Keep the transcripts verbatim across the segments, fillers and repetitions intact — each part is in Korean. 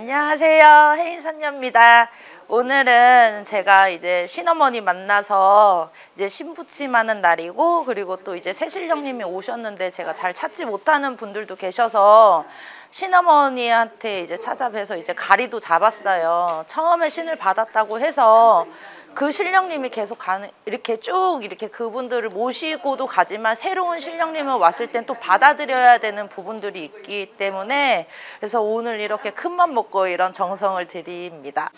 안녕하세요. 혜인선녀입니다. 오늘은 제가 이제 신어머니 만나서 이제 신부침하는 날이고, 그리고 또 이제 새신령님이 오셨는데 제가 잘 찾지 못하는 분들도 계셔서 신어머니한테 이제 찾아뵈서 이제 가리도 잡았어요. 처음에 신을 받았다고 해서 그 신령님이 계속 가는, 이렇게 쭉 이렇게 그분들을 모시고도 가지만 새로운 신령님을 왔을 땐 또 받아들여야 되는 부분들이 있기 때문에, 그래서 오늘 이렇게 큰맘 먹고 이런 정성을 드립니다.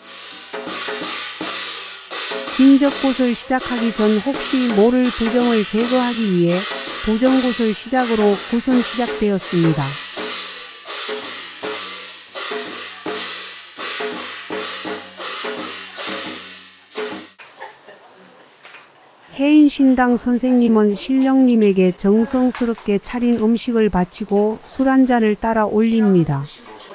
진적굿을 시작하기 전 혹시 모를 부정을 제거하기 위해 부정굿을 시작으로 굿은 시작되었습니다. 혜인신당 선생님은 신령님에게 정성스럽게 차린 음식을 바치고 술 한 잔을 따라 올립니다.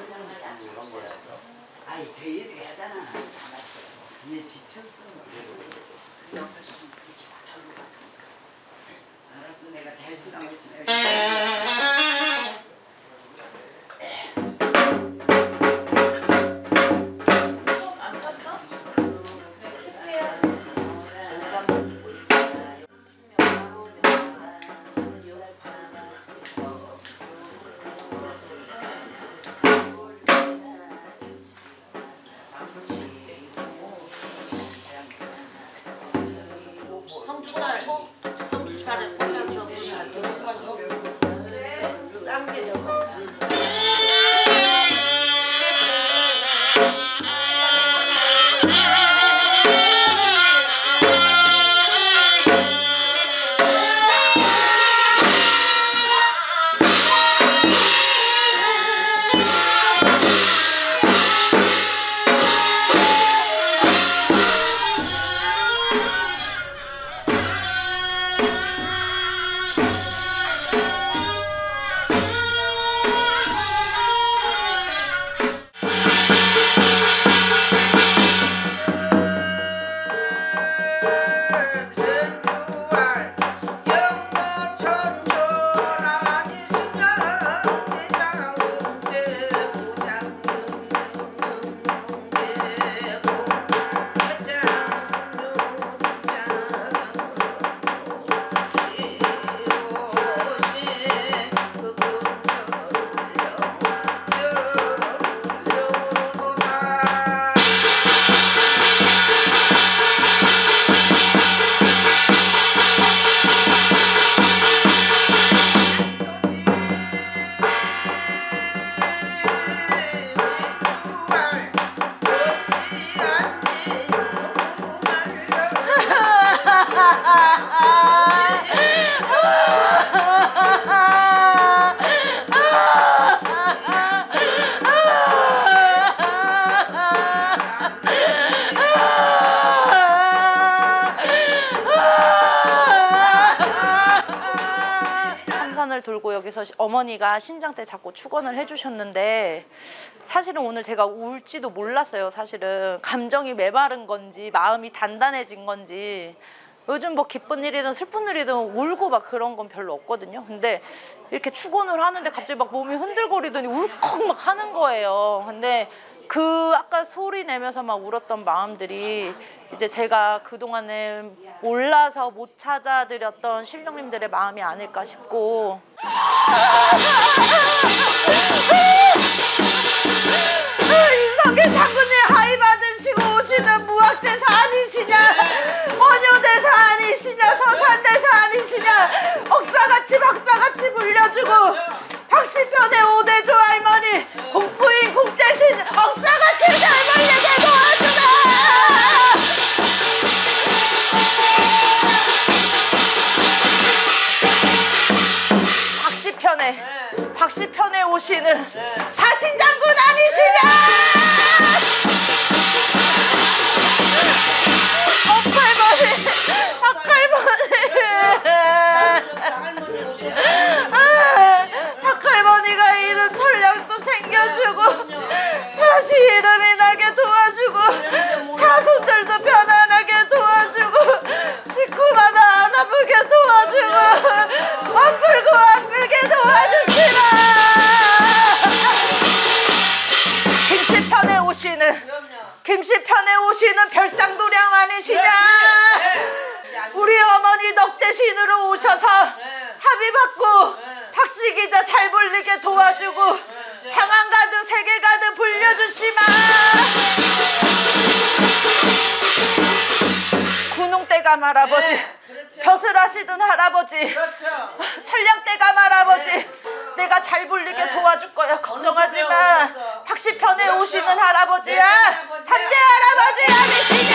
성주살, 성주살을 꽂아서 싼게 저거. 한산을 돌고 여기서 어머니가 신장 때 자꾸 축원을 해주셨는데, 사실은 오늘 제가 울지도 몰랐어요. 사실은 감정이 메마른 건지 마음이 단단해진 건지. 요즘 뭐 기쁜 일이든 슬픈 일이든 울고 막 그런 건 별로 없거든요. 근데 이렇게 축원을 하는데 갑자기 막 몸이 흔들거리더니 울컥 막 하는 거예요. 근데 그 아까 소리 내면서 막 울었던 마음들이 이제 제가 그동안에 몰라서 못 찾아드렸던 신령님들의 마음이 아닐까 싶고. 이성계 장군님 하이 받으시고 오시는 무학대사 아니시냐, 원효대사 아니시냐, 서산대사 아니시냐, 억사같이 박사같이 불려주고 박시편의 오대조 할머니 공부인 공대신 억사같이 잘 벌리게 도와주라. 박시편에 네. 박시편에 오시는 네. 사신장군 아니시냐. 박할머니, 박할머니, 박할머니가 이런 전략도 챙겨주고 다시 이름이 나게 도와주고 자손들도 편안하게 도와주고 식구마다 안 아프게 도와주고 아플고 아플게 도와주시라. 김치편 불리게 도와주고 상한 가드 세계 가드 불려주시마. 구농대감 할아버지, 네, 그렇죠. 벼슬 하시던 할아버지, 그렇죠. 천량대감 할아버지, 네. 내가 잘 불리게 네. 도와줄 거야. 걱정하지 쪽에 마. 오셨어? 박시편에 그렇죠. 오시는 할아버지야. 네, 할아버지야. 삼대 할아버지 아니시냐?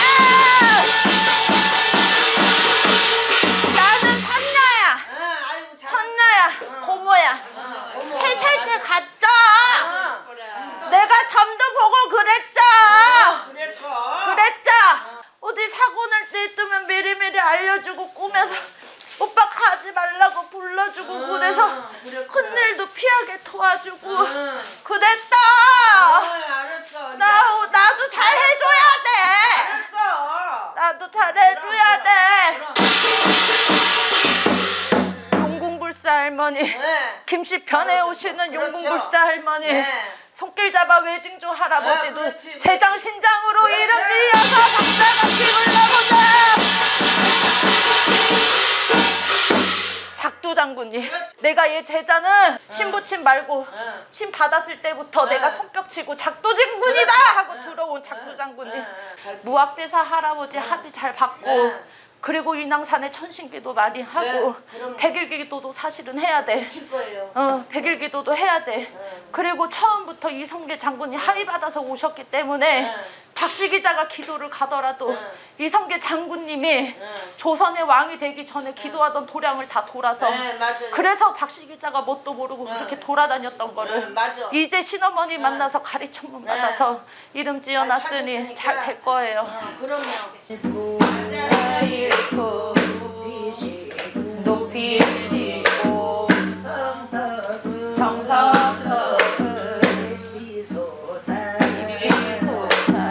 나는 선녀야. 응, 아이고 잘했어. 선녀야. 응. 고모야. 응, 고모. 퇴찰때 갔죠? 응, 그래. 내가 점도 보고 그랬죠? 응, 그랬어. 그랬죠? 어디 사고 날 때 있으면 미리미리 알려주고 꾸며서 오빠 가지 말라고 불러주고 응, 그래서 그랬구나. 큰일도 피하게 도와주고 응. 그랬다. 응, 알았어. 이제. 나, 나도 잘 해줘야 돼. 알았어. 나도 잘 해줘야 돼. 그럼. 용궁불사 할머니, 네. 김씨편에 오시는 그렇죠. 용궁불사 할머니, 네. 손길 잡아 외징조 할아버지도 아, 그렇지, 그렇지. 재장신장으로 그렇지. 이름 지어서 박사같이 불러보자. 작두 장군님, 그렇지. 내가 얘 제자는 신부침 말고 응. 신 받았을 때부터 응. 내가 손뼉 치고 작두 장군이다 그렇지. 하고 응. 들어온 작두 장군님. 응, 응. 잘 무학대사 할아버지 합의 잘 받고 응. 그리고 인왕산에 천신기도 많이 하고 네, 그럼요. 백일기도도 사실은 해야 돼. 칠 거예요. 어, 백일기도도 해야 돼. 응. 그리고 처음부터 이성계 장군이 하의 받아서 오셨기 때문에 응. 박씨 기자가 기도를 가더라도 응. 이성계 장군님이 응. 조선의 왕이 되기 전에 기도하던 도량을 다 돌아서 네, 맞아요. 그래서 박씨 기자가 뭣도 모르고 응. 그렇게 돌아다녔던 거를 응, 맞아. 이제 신어머니 만나서 가리천문 네. 받아서 이름 지어놨으니 찾았으니까. 잘 될 거예요. 응, 그럼요. 높이시고 정성덕을 비소사 비소사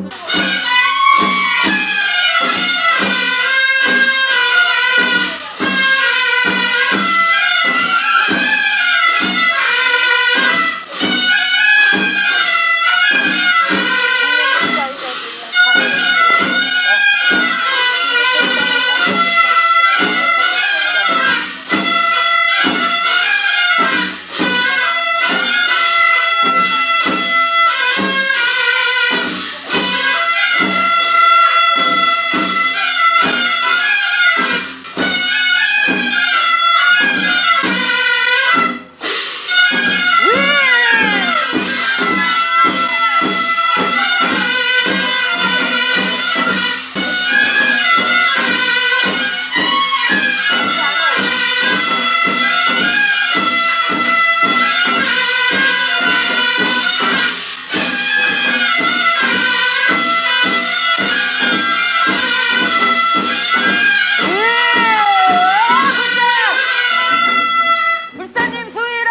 불사님 수이라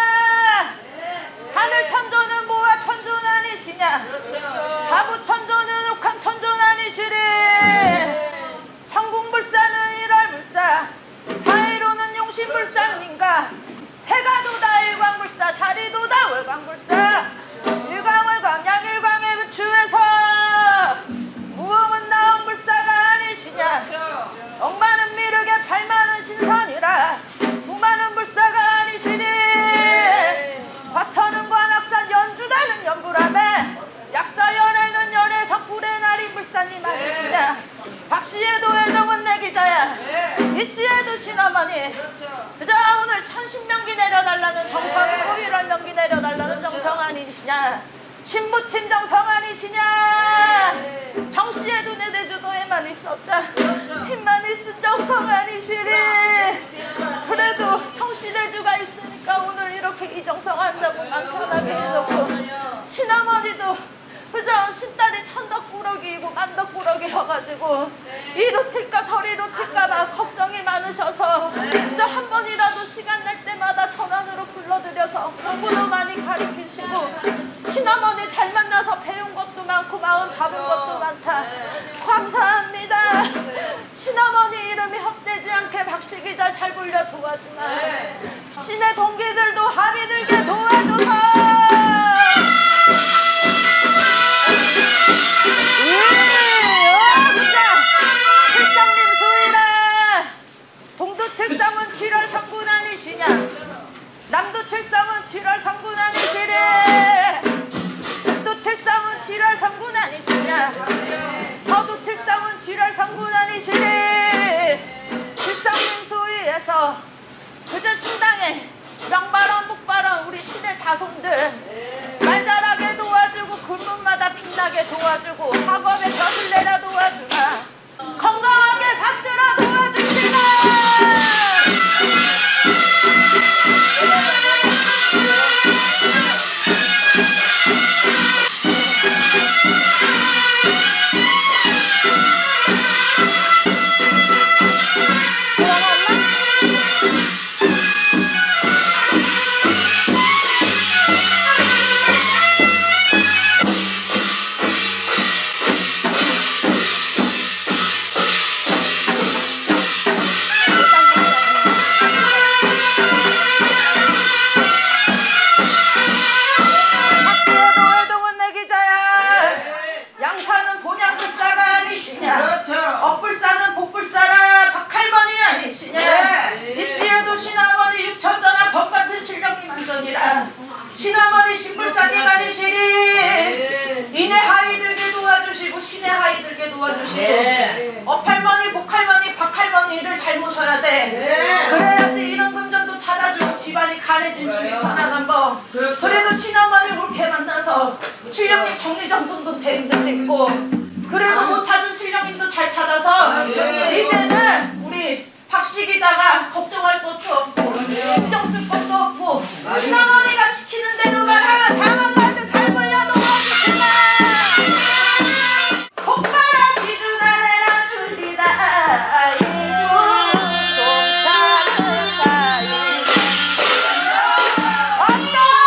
하늘 천조는 모아 천존 아니시냐 사부 천조는 옥황 천존 아니시리 천궁불사는 일월불사 사이로는 용신불사님과 해가 도다 일광불사 달이 도다 월광불사 일광월광 양일광의 부추에서 무음은 나온불사가 아니시냐 억만은 미륵에 팔만은 신선이라 구만은 불사가 아니시니 화천은 관악산 연주다는 연불함에 약사연에는 연애석 불의 날인 불사님 아니시냐 박씨에도 애정은 내 기자야 이씨에도 신어머니 그저 오늘 천신명기 내려달라는 정성 소일할 명기 내려달라는 정성 아니시냐 신부친 정성 아니시냐 정씨에도 내 대주도에만 있었다 힘만 있은 정성 아니시리 그래도 정씨 대주가 있으니까 오늘 이렇게 이정성 한다고 맘 편하게 해놓고 신어머니도 그저 신딸이 천덕꾸러기이고 만덕꾸러기여가지고 이로 튈까 저리로 튈까봐 걱정이 많으셔서 그저 한 번이라도 시간 날 때마다 전화로 불러드려서 공부도 많이 가르치시고 신어머니 잘 만나서 배운 것도 많고 마음 잡은 것도 많다 감사합니다 신어머니 이름이 헛되지 않게 박씨기자 잘 불려 도와주마 신의 동기들도 합이 들게 도와줘서 칠상님 수이라 동두 칠상은 칠월 성군 아니시냐 남두 칠상은 학업에 젖을래라 도와주마 건강하게 받들어 도와주시마 업불사는 복불사라 박할머니 아니시냐 네. 이 시에도 신어머니 육천전하 법같은 신령님 한전이라 신어머니 신불사님 아니시리 네. 이내 하이 들게 도와주시고 신의 하이 들게 도와주시고 네. 업할머니 복할머니 박할머니를 잘 모셔야 돼 네. 그래야지 이런 금전도 찾아주고 집안이 가래진 줄이 편안한 법 그렇죠. 그래도 신어머니 옳게 만나서 신령님 정리정돈도 된 듯 있고 그래도 못 찾은 신령님도 잘 찾아서 아, 네. 이제는 우리 박씨기다가 걱정할 것도 없고 신경 쓸 것도 없고 아, 신어머니가 시키는 대로만 하면 장안갈도 잘 벌려도 없겠나 복바라 시주나 내라 줄리다 아이고 동사는 사이 어떤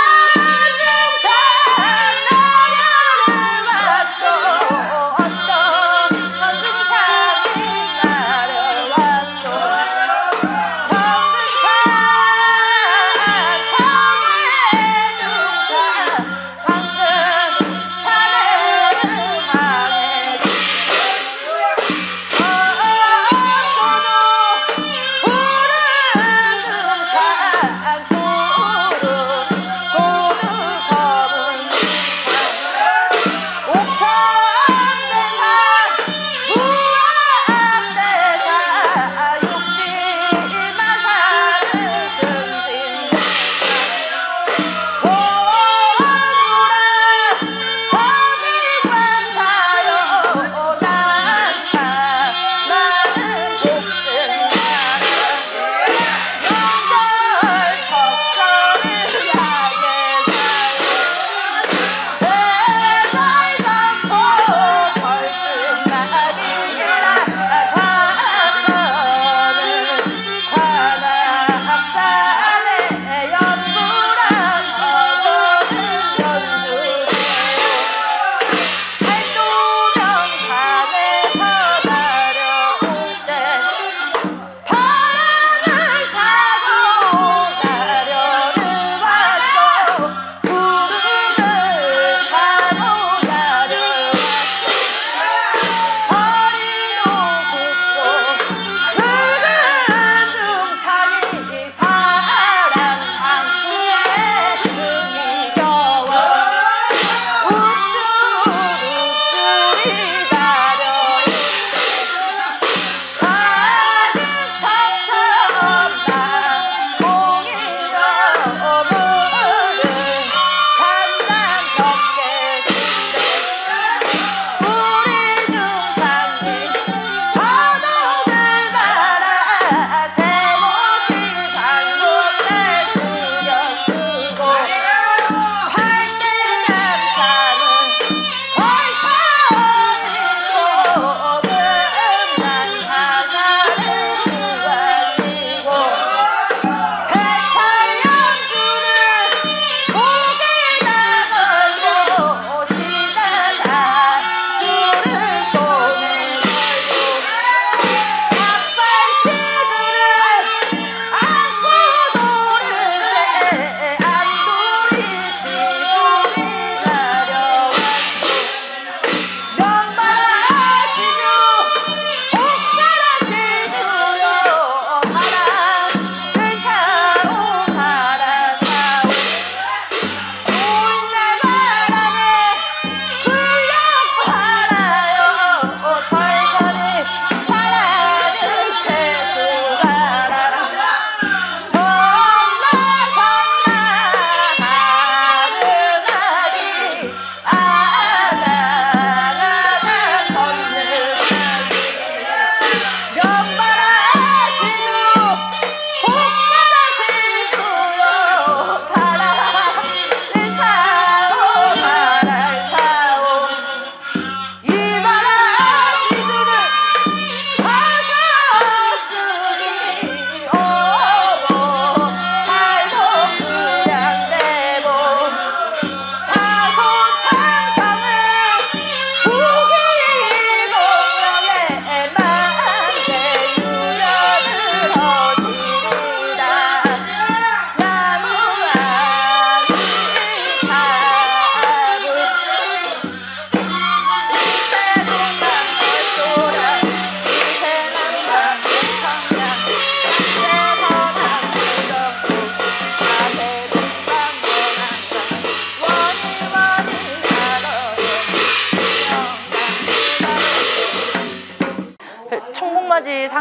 용사 나를 왔소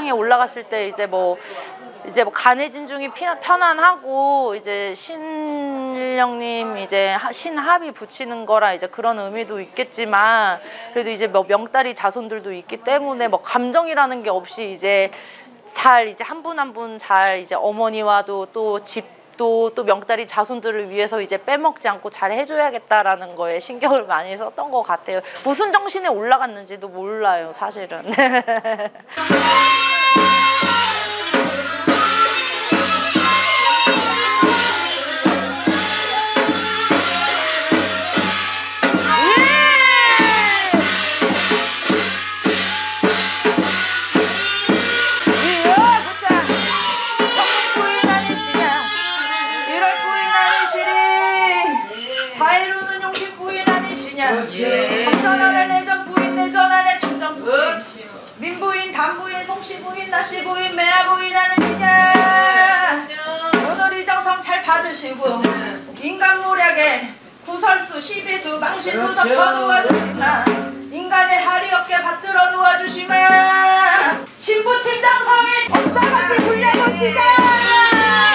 신당에 올라갔을 때 이제 뭐 이제 뭐 간의 진중이 피, 편안하고 이제 신령님 이제 하, 신합이 붙이는 거라 이제 그런 의미도 있겠지만 그래도 이제 뭐 명다리 자손들도 있기 때문에 뭐 감정이라는 게 없이 이제 잘 이제 한 분 한 분 잘 이제 어머니와도 또 집도 또 명다리 자손들을 위해서 이제 빼먹지 않고 잘 해줘야겠다라는 거에 신경을 많이 썼던 것 같아요. 무슨 정신에 올라갔는지도 몰라요, 사실은. 정전안에 내전 부인 내전 안에 정전 부인 민부인 단부인 송씨부인 나씨부인 매화부인 하느시냐 오늘 이 정성 잘 받으시고 인간모략에 구설수 시비수 망신수 덮쳐 놓아주시마 인간의 하리 어깨 받들어 놓아주시마 신부팀장 성에 억사같이 굴려놓으시자.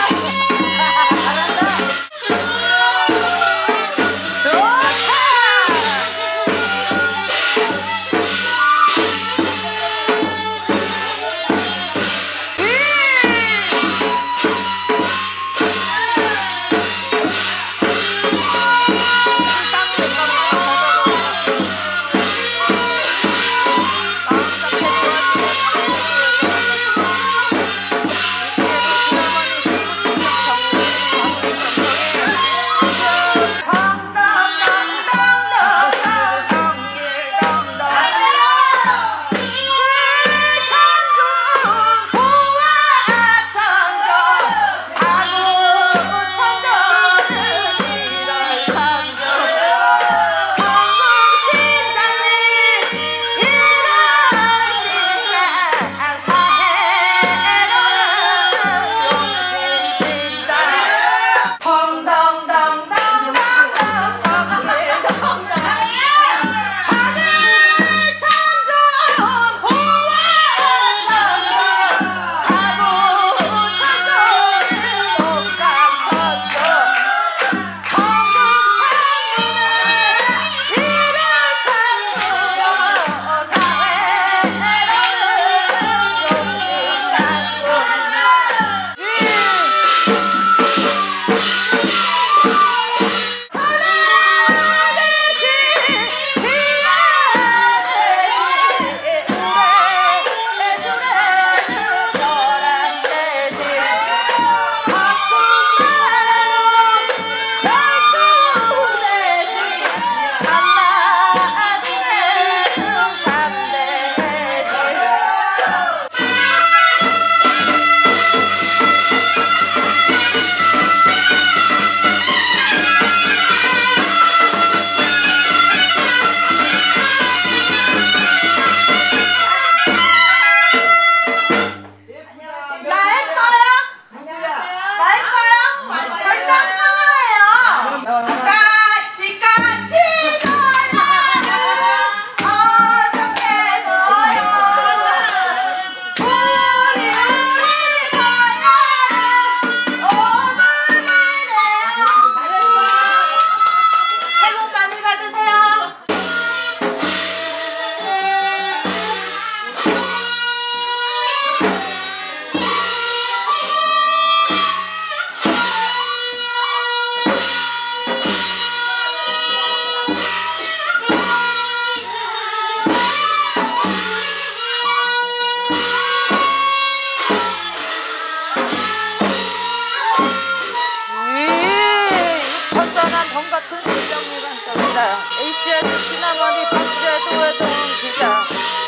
에이씨에스 시나머니 박제도의 동기자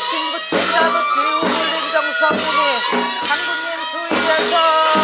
신부친자도 지우불린 정성문이 장군님 수위에서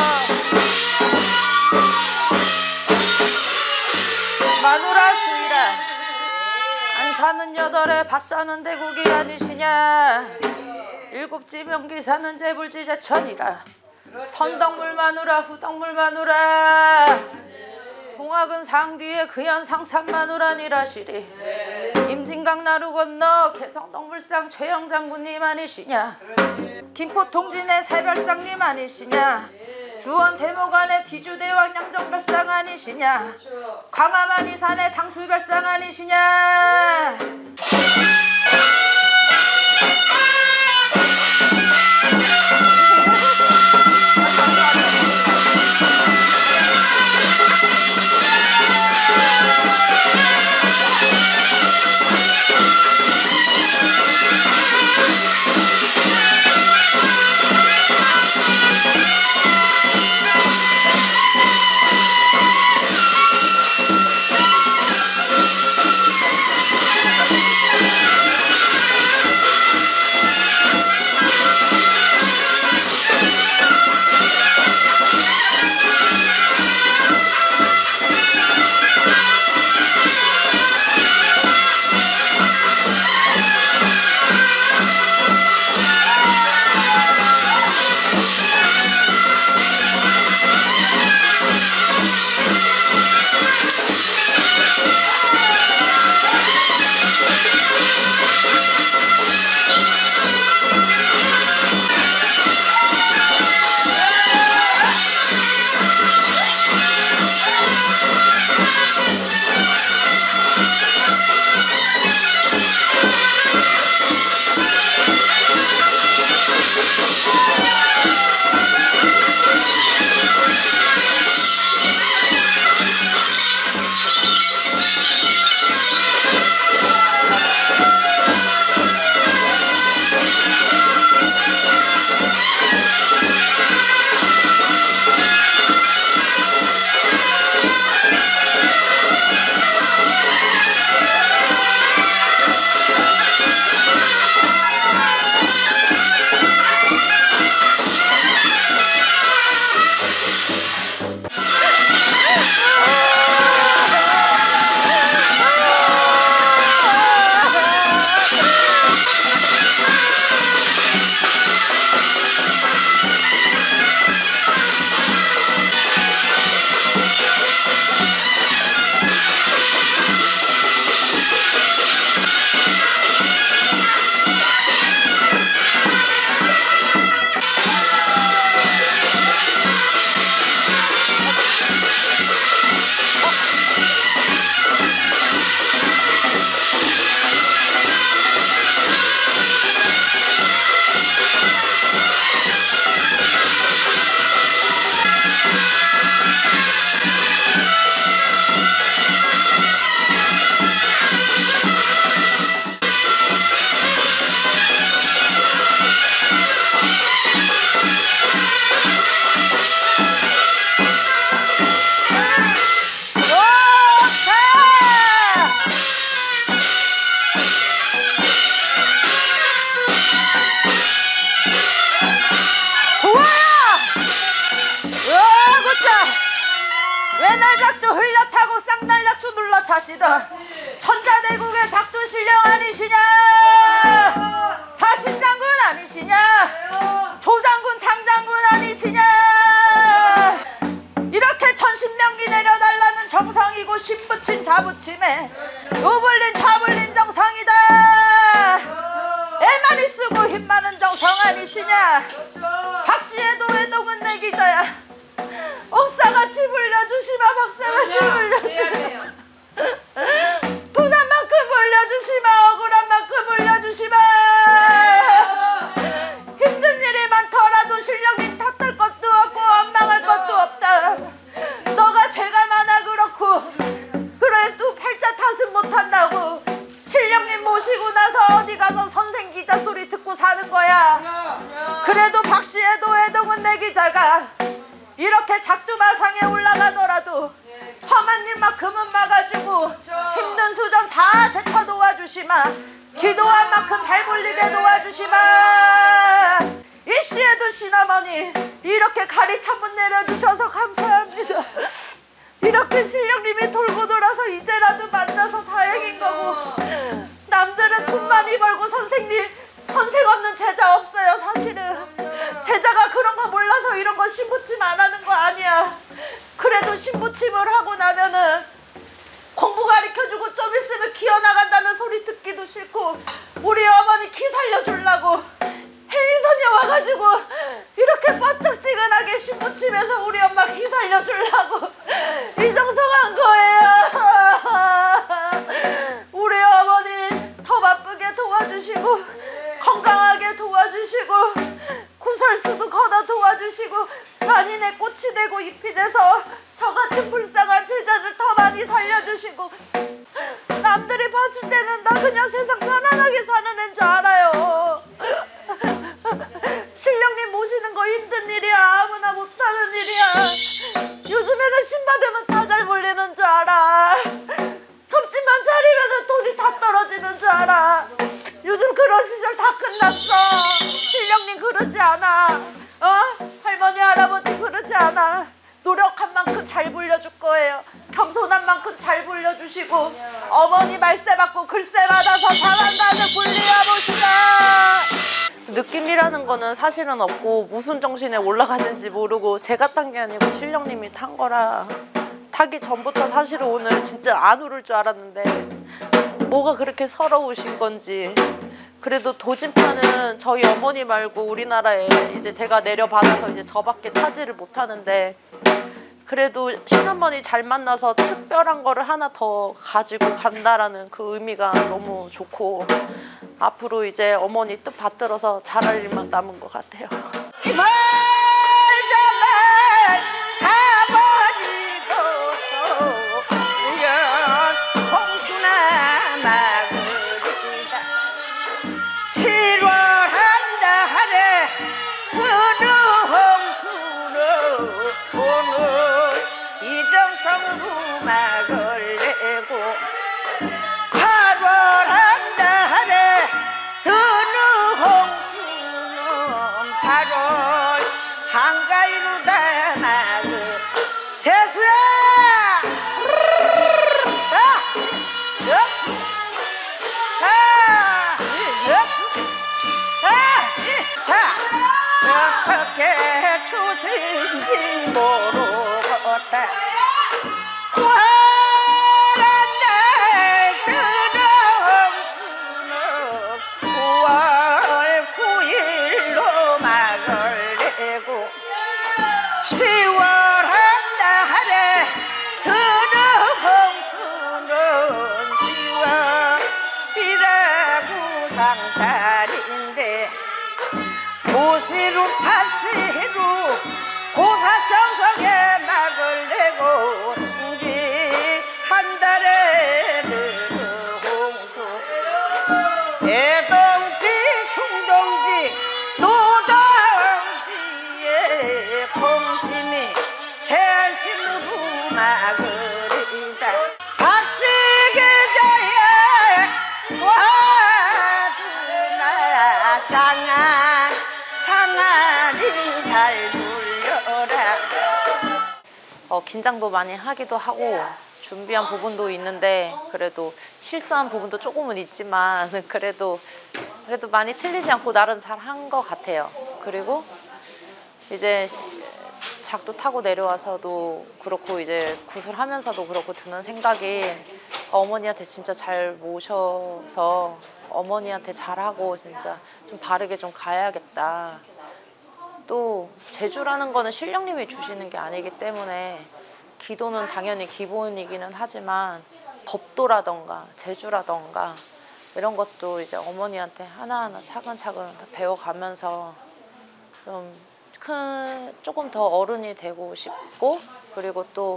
마누라 수이라 안 사는 여덟에 밭 사는 대국이 아니시냐 일곱지 명기 사는 재불지 제천이라 선덕물 마누라 후덕물 마누라 송악은 상뒤에 그연 상산 마누라니라시리 임진강 나루 건너 개성동물상 최영 장군님 아니시냐. 김포 통진의 새별상님 아니시냐. 수원 대모관의 뒤주대왕 양정별상 아니시냐. 광화만 이산의 장수별상 아니시냐. 하시던 천자대국의 작두 신령 아니시냐? 사신장군 아니시냐? 조장군 장장군 아니시냐? 이렇게 천신명기 내려달라는 정성이고 신부친 자부침에 우불린 차불린 정성이다. 애 많이 쓰고 힘 많은 정성 아니시냐? 박씨의 도회동은 내 기자야. 억사같이 불려주시마. 박사같이 불려주시마. 돈 한 만큼 불려주시마. 억울한 만큼 불려주시마. 힘든 일이 많더라도 신령님 탓할 것도 없고 원망할 것도 없다. 너가 죄가 많아 그렇고 그래도 팔자 탓은 못한다고 신령님 모시고 나서 어디 가서 선생 기자 소리 듣고 사는 거야. 그래도 박씨의 도회동은 내 기자가 이렇게 작두마상에 올라가더라도 험한 일만큼은 막아주고 힘든 수전 다 제쳐 도와주시마. 기도한 만큼 잘 불리게 도와주시마. 이 시에도 시어머니 이렇게 가리찬문 내려주셔서 감사합니다. 이렇게 신령님이 돌고 돌아서 이제라도 만나서 다행인 거고 남들은 돈 많이 벌고 선생님 선생 없는 제자 없어요. 사실은 제자가 그런 거 몰라서 이런 거 신부침 안 하는 거 아니야. 그래도 신부침을 하고 나면은 공부 가르쳐주고 좀 있으면 기어나간다는 소리 듣기도 싫고 우리 어머니 기 살려주려고 해인선녀 와가지고 이렇게 뻗쩍지근하게 신부치면서 우리 엄마 기 살려주려고 이정성한 거예요. 우리 어머니 더 바쁘게 도와주시고 건강하게 도와주시고 구설수도 걷어 도와주시고 만인의 꽃이 되고 잎이 돼서 저 같은 불쌍한 제자들 더 많이 살려주시고 남들이 봤을 때는 나 그냥 세상 편안하게 사는 애인 줄 알아요. 신령님 모시는 거 힘든 일이야. 아무나 못하는 일이야. 요즘에는 신받으면 다 잘 몰리는 줄 알아. 점집만 차리면 돈이 다 떨어지는 줄 알아. 요즘 그런 시절 다 끝났어. 신령님 그러지 않아. 어? 할머니 할아버지 그러지 않아. 노력한 만큼 잘 불려줄 거예요. 겸손한 만큼 잘 불려주시고 어머니 말세 받고 글쎄 받아서 잘한다는 불리야 보시다. 느낌이라는 거는 사실은 없고 무슨 정신에 올라가는지 모르고 제가 탄 게 아니고 신령님이 탄 거라 타기 전부터 사실은 오늘 진짜 안 오를 줄 알았는데 뭐가 그렇게 서러우신 건지. 그래도 도진파는 저희 어머니 말고 우리나라에 이제 제가 내려받아서 이제 저밖에 타지를 못하는데 그래도 신어머니 잘 만나서 특별한 거를 하나 더 가지고 간다라는 그 의미가 너무 좋고 앞으로 이제 어머니 뜻 받들어서 잘할 일만 남은 것 같아요. 이발 잡아 가버리고서 우연 홍수나 마그리다 칠월한다 하래 푸른 홍수는 오늘 이정성 부막을 내고 팔월한다 하래 드는 홍수는 팔월 한가위로 담아그 재수야! 아! 여! 아! 여! 아! 자! 어떻게 추신지 모르겠다. 구월한다 그런 홍수는 구월 구일로 막을 내고 시월한다 하래 그런 홍수는 시월이라고 상달인데 모시로 파시로 고사정성에 막을 내고 이제 한 달에 그 홍수 애동지 충동지 노동지에 공심이 새신부 막으리다. 박씨계자에 와주나 장안 장안이 잘 불려라. 어, 긴장도 많이 하기도 하고 준비한 부분도 있는데 그래도 실수한 부분도 조금은 있지만 그래도 그래도 많이 틀리지 않고 나름 잘 한 것 같아요. 그리고 이제 작두 타고 내려와서도 그렇고 이제 구슬하면서도 그렇고 드는 생각이 어머니한테 진짜 잘 모셔서 어머니한테 잘하고 진짜 좀 바르게 좀 가야겠다. 또 제주라는 거는 신령님이 주시는 게 아니기 때문에 기도는 당연히 기본이기는 하지만 법도라던가 제주라던가 이런 것도 이제 어머니한테 하나하나 차근차근 다 배워가면서 좀 큰 조금 더 어른이 되고 싶고 그리고 또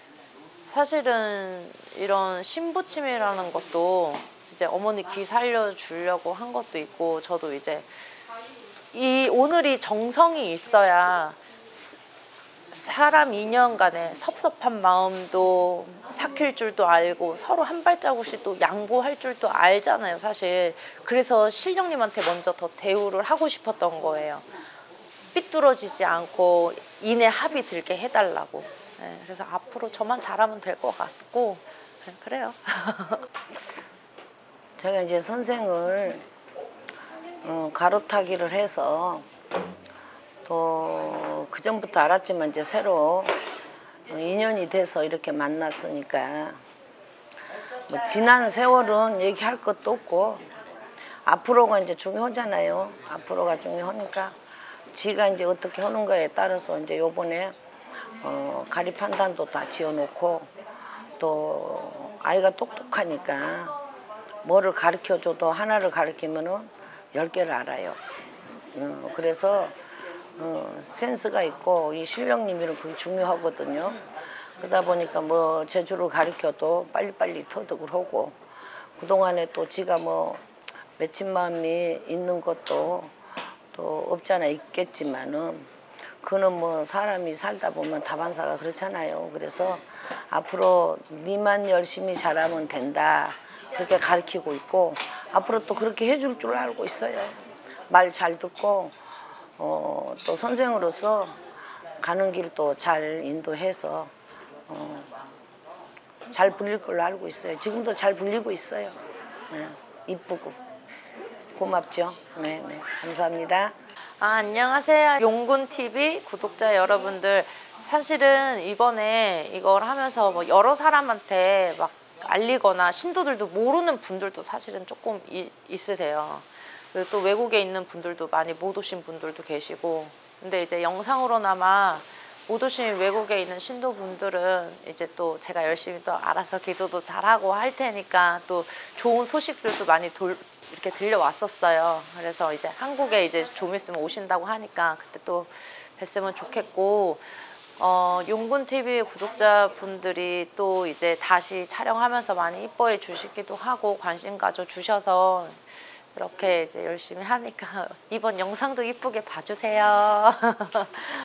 사실은 이런 신부침이라는 것도 이제 어머니 기 살려주려고 한 것도 있고 저도 이제 이 오늘이 정성이 있어야 사람 인연 간에 섭섭한 마음도 삭힐 줄도 알고 서로 한 발자국씩 또 양보할 줄도 알잖아요 사실. 그래서 신령님한테 먼저 더 대우를 하고 싶었던 거예요. 삐뚤어지지 않고 인의 합이 들게 해달라고. 네, 그래서 앞으로 저만 잘하면 될 것 같고 네, 그래요. 제가 이제 선생을 어, 가로타기를 해서 또 그 전부터 알았지만 이제 새로 인연이 돼서 이렇게 만났으니까 뭐 지난 세월은 얘기할 것도 없고 앞으로가 이제 중요하잖아요. 앞으로가 중요하니까 지가 이제 어떻게 하는 거에 따라서 이제 요번에 어, 가리 판단도 다 지어놓고 또 아이가 똑똑하니까 뭐를 가르쳐줘도 하나를 가르치면은 열 개를 알아요. 어, 그래서 어, 센스가 있고 이 실령님이는 그게 중요하거든요. 그러다 보니까 뭐 제주를 가르쳐도 빨리빨리 터득을 하고 그동안에 또 지가 뭐 맺힌 마음이 있는 것도 또 없잖아 있겠지만은 그는 뭐 사람이 살다 보면 다반사가 그렇잖아요. 그래서 앞으로 니만 열심히 잘하면 된다 그렇게 가르치고 있고 앞으로 또 그렇게 해줄 줄 알고 있어요. 말 잘 듣고 어, 또 선생으로서 가는 길도 잘 인도해서 어, 잘 불릴 걸로 알고 있어요. 지금도 잘 불리고 있어요. 네, 이쁘고 고맙죠. 네, 네, 감사합니다. 아, 안녕하세요. 용군티비 구독자 여러분들. 사실은 이번에 이걸 하면서 뭐 여러 사람한테 막 알리거나 신도들도 모르는 분들도 사실은 조금 이, 있으세요. 그리고 또 외국에 있는 분들도 많이 못 오신 분들도 계시고. 근데 이제 영상으로나마 못 오신 외국에 있는 신도분들은 이제 또 제가 열심히 또 알아서 기도도 잘하고 할 테니까 또 좋은 소식들도 많이 돌, 이렇게 들려왔었어요. 그래서 이제 한국에 이제 좀 있으면 오신다고 하니까 그때 또 뵀으면 좋겠고, 어, 용군티비 구독자분들이 또 이제 다시 촬영하면서 많이 이뻐해 주시기도 하고 관심 가져 주셔서 이렇게 이제 열심히 하니까 이번 영상도 이쁘게 봐주세요.